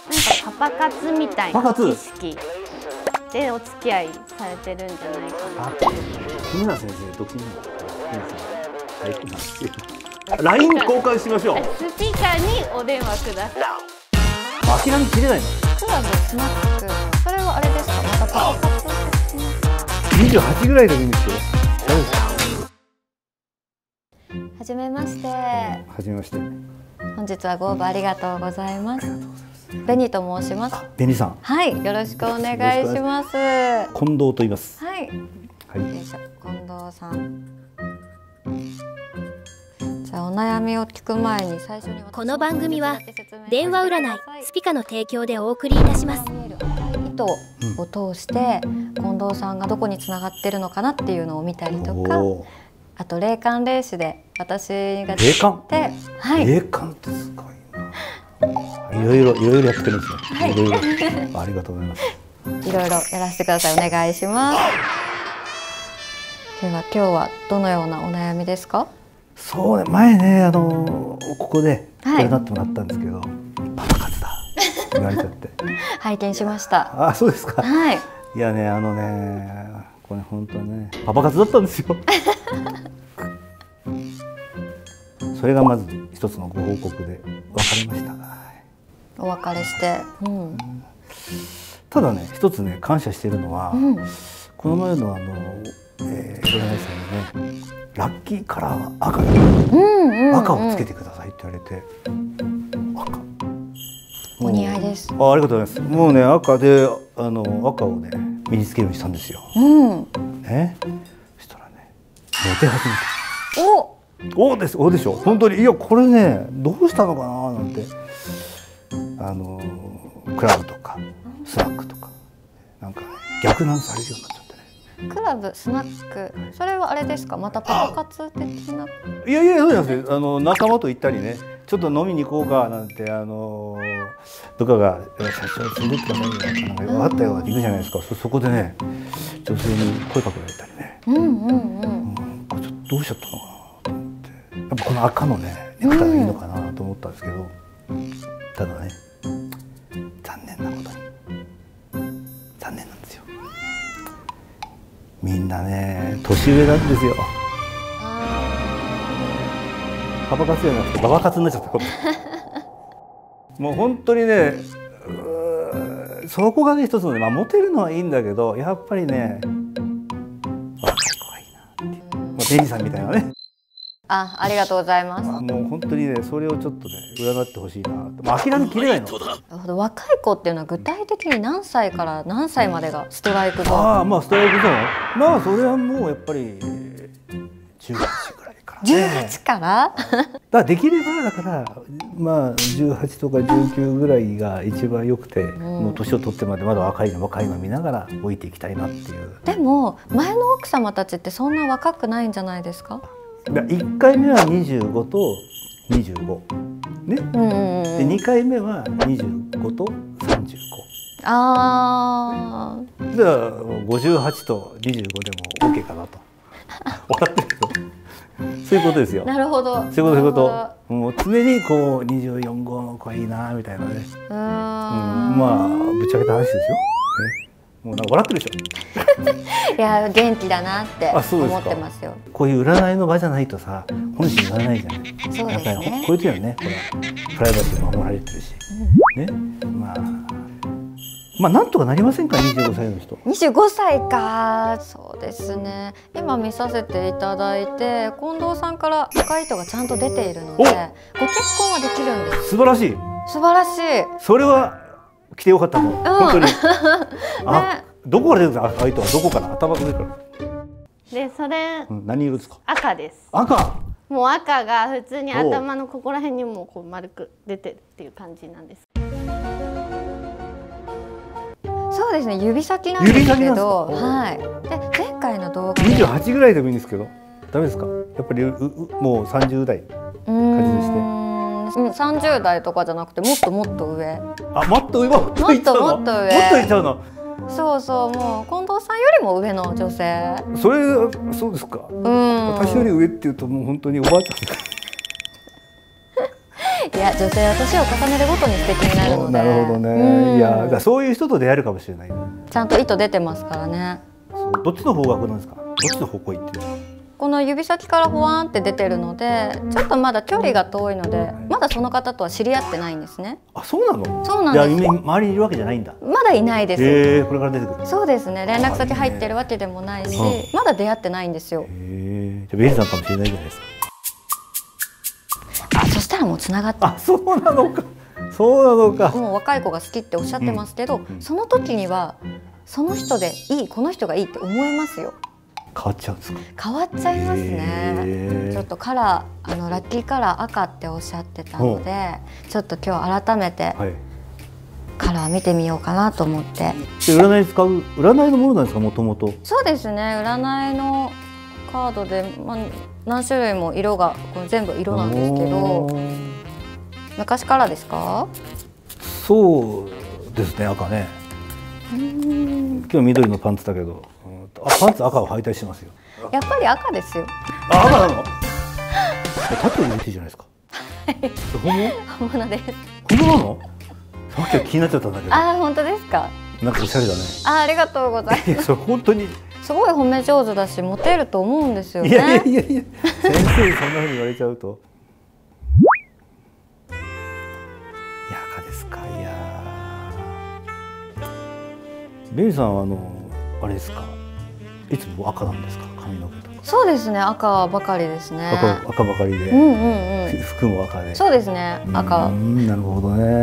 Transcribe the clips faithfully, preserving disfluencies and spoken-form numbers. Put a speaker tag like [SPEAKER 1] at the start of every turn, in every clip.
[SPEAKER 1] なんかパパ活みたいな意識でお付き合いされてるんじゃないかな。
[SPEAKER 2] 木村先生と木村先生、ライン 交換しましょう。
[SPEAKER 1] スピーカーにお電話ください。
[SPEAKER 2] 諦めきれないの。
[SPEAKER 3] クラブスナック、それはあれですか、またパパ活
[SPEAKER 2] にじゅうはちぐらいでもいいんですよ。大丈夫ですか。
[SPEAKER 3] はじめまして。
[SPEAKER 2] はじめまして。
[SPEAKER 3] 本日はご応募ありがとうございます。ベニと申します。
[SPEAKER 2] ベニさん。
[SPEAKER 3] はい、よろしくお願いします。
[SPEAKER 2] 近藤と言います。
[SPEAKER 3] はい。
[SPEAKER 2] はい。
[SPEAKER 3] よいしょ、近藤さん。じゃあお悩みを聞く前に最初に
[SPEAKER 4] この番組は電話占いスピカの提供でお送りいたします。
[SPEAKER 3] 糸を通して近藤さんがどこにつながってるのかなっていうのを見たりとか、あと霊感霊視で私が
[SPEAKER 2] 霊感
[SPEAKER 3] で、はい、
[SPEAKER 2] 霊感ってすごいな。いろいろいろいろやってるんですよ。はい、いろいろありがとうございます。
[SPEAKER 3] いろいろやらせてください。お願いします。では今日はどのようなお悩みですか？
[SPEAKER 2] そうね、前ね、あのここでこれなってもらったんですけど、パパ活だ言われちゃって
[SPEAKER 3] 拝見しました。
[SPEAKER 2] あ、そうですか。
[SPEAKER 3] はい。
[SPEAKER 2] いやね、あのね、これ本当ね、パパ活だったんですよそれがまず一つのご報告で分かりました。
[SPEAKER 3] お別れして、うん、
[SPEAKER 2] ただね、一つね感謝しているのは、うん、この前のあの、えー、占い師さんにね、ラッキーカラーは赤だ、うんうん、赤をつけてくださいって言われて、赤
[SPEAKER 3] お似合いです。
[SPEAKER 2] あ、ありがとうございます。もうね、赤であの赤をね身につけるようにしたんですよ、うん、ね、そしたらね、モテ始めた。
[SPEAKER 3] お
[SPEAKER 2] おです、おでしょ。本当に、いや、これね、どうしたのかななんて、あのクラブとかスナックとかなんか、ね、逆難されるようになっちゃってね。
[SPEAKER 3] クラブスナック、それはあれですか、またパパ活的な。
[SPEAKER 2] いやいや、そうなんですよ。あの仲間と行ったりね、ちょっと飲みに行こうかなんて、あのどっかが社長連れてってくださいよなんか分かったよって言うじゃないですか。そ, そこでね、女性に声かけられたりね、うんうんうん、うん、これちょっとどうしちゃったのかなと思って、やっぱこの赤のねネクタイがいいのかなと思ったんですけど、うん、ただね、残念なことに残念なんですよ。みんなね年上なんですよ。パパ活じゃなくてババ活になっちゃったもう本当にね、そこがね一つのね、まあ、モテるのはいいんだけど、やっぱりね若い子がいいなっていう、まあ、ベニさんみたいなね。
[SPEAKER 3] あ、ありがとうございます。
[SPEAKER 2] もう本当にね、それをちょっとね占ってほしいな。もう諦めきれないの。
[SPEAKER 3] なるほど。若い子っていうのは具体的に何歳から何歳までがストライクゾーン？
[SPEAKER 2] ああ、まあストライクゾーン、まあそれはもうやっぱりじゅうはちぐらいから、ね、
[SPEAKER 3] じゅうはちから？
[SPEAKER 2] だからできればだからまあじゅうはちとかじゅうきゅうぐらいが一番よくて、うん、もう年を取ってまでまだ若いの若いの見ながら置いていきたいなっていう。
[SPEAKER 3] でも前の奥様たちってそんな若くないんじゃないですか？
[SPEAKER 2] いっかいめはにじゅうごとにじゅうごね、でにかいめはにじゅうごとさんじゅうご。
[SPEAKER 3] ああ。
[SPEAKER 2] じゃあごじゅうはちとにじゅうごでも OK かなと笑ってるけどそういうことですよ。
[SPEAKER 3] なるほど。
[SPEAKER 2] そういうこと、そういうこと。もう常にこうにじゅうよん号の子はいいなみたいなね。うん、まあぶっちゃけた話ですよ。ね、もうなんか笑ってるでしょ
[SPEAKER 3] いや、元気だなって思ってますよ。
[SPEAKER 2] こういう占いの場じゃないとさ、本心言わないじゃない。
[SPEAKER 3] そうですね。
[SPEAKER 2] こういう時はね、ほらプライバシー守られてるし、うん、ね、まあまあなんとかなりませんか、にじゅうごさいの人。
[SPEAKER 3] にじゅうごさいか、そうですね。今見させていただいて、近藤さんから赤い糸がちゃんと出ているので、ご結婚はできるんです。
[SPEAKER 2] 素晴らしい。
[SPEAKER 3] 素晴らしい。
[SPEAKER 2] それは来てよかったの。うん、本当に。あ、ね、どこから出るんですか、赤い糸は。どこから？頭の上から。
[SPEAKER 1] で、それ、
[SPEAKER 2] うん、何色ですか？
[SPEAKER 1] 赤です。
[SPEAKER 2] 赤。
[SPEAKER 1] もう赤が普通に頭のここら辺にもこう丸く出てるっていう感じなんです。
[SPEAKER 3] そうですね、指先なんですけど、はい。で、前回の動画で
[SPEAKER 2] にじゅうはちぐらいでもいいんですけど、ダメですか？やっぱりううもうさんじゅう代感じでして。
[SPEAKER 3] うん、さんじゅう代とかじゃなくてもっともっと上。
[SPEAKER 2] あ、もっと上、もっと
[SPEAKER 3] もっともっと上。
[SPEAKER 2] もっといっちゃうの。
[SPEAKER 3] そうそう、もう近藤さんよりも上の女性。
[SPEAKER 2] それ、そうですか。うん。私より上っていうともう本当におばあちゃん。
[SPEAKER 3] いいや、女性は年を重ねるごとに素敵になるので。
[SPEAKER 2] なるほどね、
[SPEAKER 3] うん、
[SPEAKER 2] いやだからそういう人と出会えるかもしれない。
[SPEAKER 3] ちゃんと糸出てますからね。
[SPEAKER 2] そうどっちの方角なんですか？どっちの方向行ってる？
[SPEAKER 3] この指先からほわんって出てるので、ちょっとまだ距離が遠いので、まだその方とは知り合ってないんですね。
[SPEAKER 2] あ、そうなの？
[SPEAKER 3] そうなんです。
[SPEAKER 2] じゃあ周りにいるわけじゃないんだ。
[SPEAKER 3] まだいないです。
[SPEAKER 2] えー、これから出てくる。
[SPEAKER 3] そうですね。連絡先入ってるわけでもないし、
[SPEAKER 2] うん、
[SPEAKER 3] まだ出会ってないんですよ。
[SPEAKER 2] えー、じゃあベリーさんかもしれないじゃないですか。
[SPEAKER 3] あ、そしたらもう繋がって。
[SPEAKER 2] あ、そうなのか。そうなのか。
[SPEAKER 3] もう若い子が好きっておっしゃってますけど、
[SPEAKER 2] うんうん、
[SPEAKER 3] その時にはその人でいい、この人がいいって思いますよ。
[SPEAKER 2] 変わっちゃうんですか？
[SPEAKER 3] 変わっちゃいますね。ちょっとカラー、あのラッキーカラー赤っておっしゃってたので、ちょっと今日改めてカラー見てみようかなと思って。
[SPEAKER 2] で占い使う占いのものなんですか、もともと？
[SPEAKER 3] そうですね。占いのカードで、まあ、何種類も色がこれ全部色なんですけど、昔からですか？
[SPEAKER 2] そうですね、赤ね。今日緑のパンツだけど、あ、パンツ赤を履いたりしますよ。
[SPEAKER 3] やっぱり赤ですよ。
[SPEAKER 2] あ、赤なの？タトゥー入れてるじゃないですか。本物？
[SPEAKER 3] 本物です。
[SPEAKER 2] 本物なの？さっきは気になっちゃったんだけど。
[SPEAKER 3] あ、本当ですか？
[SPEAKER 2] なんかおしゃれだね。
[SPEAKER 3] あ、ありがとうございます。
[SPEAKER 2] いや、それ本当に。
[SPEAKER 3] すごい褒め上手だし、モテると思うんですよね。
[SPEAKER 2] いやいやいやいや、先生にそんな風に言われちゃうと。いや、赤ですか。いや。ベリーさんはあのあれですか。いつも赤なんですか、髪の毛とか？
[SPEAKER 3] そうですね、赤ばかりですね。
[SPEAKER 2] 赤、赤ばかりで。
[SPEAKER 3] うんうんうん。
[SPEAKER 2] 服も赤で。
[SPEAKER 3] そうですね、赤。
[SPEAKER 2] なるほどね、うん。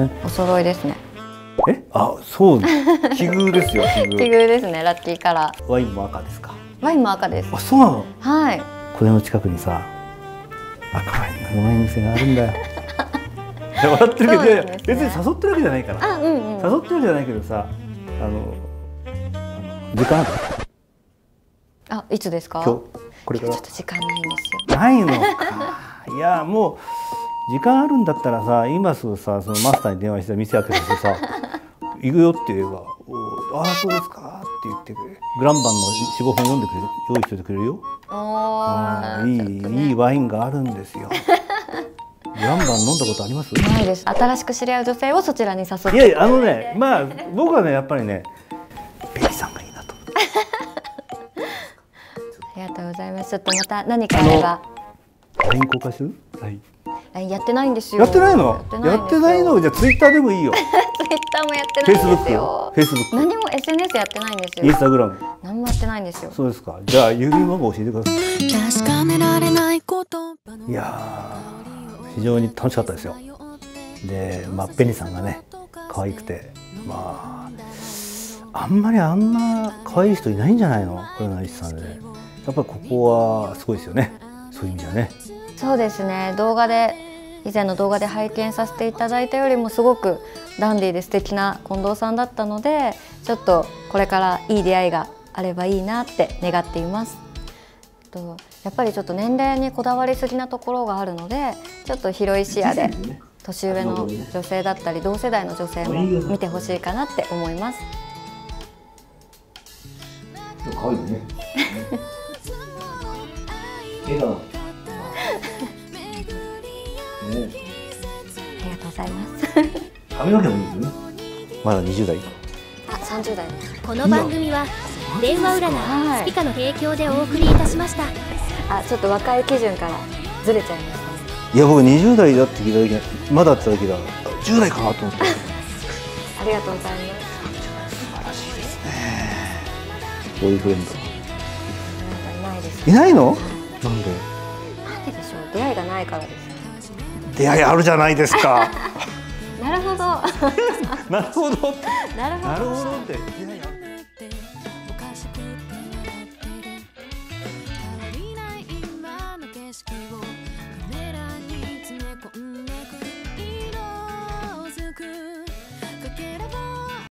[SPEAKER 3] お揃いですね。
[SPEAKER 2] え、あ、そう、奇遇ですよ。奇遇。
[SPEAKER 3] 奇遇ですね、ラッキーカラー。
[SPEAKER 2] ワインも赤ですか？
[SPEAKER 3] ワインも赤です。
[SPEAKER 2] あ、そうなの？
[SPEAKER 3] はい。
[SPEAKER 2] これの近くにさ、赤ワインのうまい店があるんだよ。笑ってるけど、ね、別に誘ってるわけじゃないから。
[SPEAKER 3] あ、うんうん。
[SPEAKER 2] 誘ってるわけじゃないけどさ、あの、時間ある？
[SPEAKER 3] あ、いつですか？
[SPEAKER 2] 今日、これから。
[SPEAKER 3] ちょっと時間ないんですよ。
[SPEAKER 2] ないのか。いや、もう時間あるんだったらさ、今すぐさ、そのマスターに電話して店開けてさ、行くよって言えば、ああ、そうですかって言ってくれ。グランバンの四五本読んでくれる、用意しておいてくれるよ。ああ、いい、ね、いいワインがあるんですよ。グランバン飲んだことあります？
[SPEAKER 3] ないです。新しく知り合う女性をそちらに誘って。
[SPEAKER 2] いやいや、あのね、まあ僕はね、やっぱりね、ベリーさんがいいなと。
[SPEAKER 3] ありがとうございます。ちょっとまた何かあれば。
[SPEAKER 2] ライン 交換する？はい。
[SPEAKER 3] ライン やってないんですよ。
[SPEAKER 2] やってないの？やってないの？じゃあツイッターでもいいよ。
[SPEAKER 3] ツイッターもやってないんですよ。
[SPEAKER 2] フェイスブック。
[SPEAKER 3] 何も エスエヌエス やってないんですよ。
[SPEAKER 2] インスタグラム。
[SPEAKER 3] 何もやってないんですよ。
[SPEAKER 2] そうですか。じゃあ郵便番号教えてください。
[SPEAKER 5] 確かめられないこと。
[SPEAKER 2] いやー、非常に楽しかったですよ。で、まあベニさんがね、可愛くて、まああんまりあんな可愛い人いないんじゃないの？占い師さんで。やっぱりここはすごいですよね。そういう意味じゃね。
[SPEAKER 3] そうですね。動画で以前の動画で拝見させていただいたよりもすごくダンディーで素敵な近藤さんだったので、ちょっとこれからいい出会いがあればいいなって願っています。とやっぱりちょっと年齢にこだわりすぎなところがあるので、ちょっと広い視野で年上の女性だったり同世代の女性も見てほしいかなって思います。
[SPEAKER 2] 可愛いね。笑顔。
[SPEAKER 3] ありがとうございます。
[SPEAKER 2] 髪の毛もいいですよね。まだにじゅう代。
[SPEAKER 3] あ、さんじゅう代です。
[SPEAKER 4] この番組は電話占いスピカの提供でお送りいたしました。
[SPEAKER 3] あ、ちょっと若い基準からずれちゃいましたね。
[SPEAKER 2] いや、僕にじゅう代だって聞いた時、まだって言った時だ、じゅう代かなと思って。
[SPEAKER 3] ありがとうございます。
[SPEAKER 2] 素晴らしいですね。ボーイフレンド。
[SPEAKER 3] なんかいないです。
[SPEAKER 2] いないの？なんで？
[SPEAKER 3] なんででしょう。出会いがないからです。
[SPEAKER 2] 出会いあるじゃないですか。
[SPEAKER 3] なるほど。
[SPEAKER 2] なるほど。
[SPEAKER 3] なるほど。
[SPEAKER 2] なるほどって。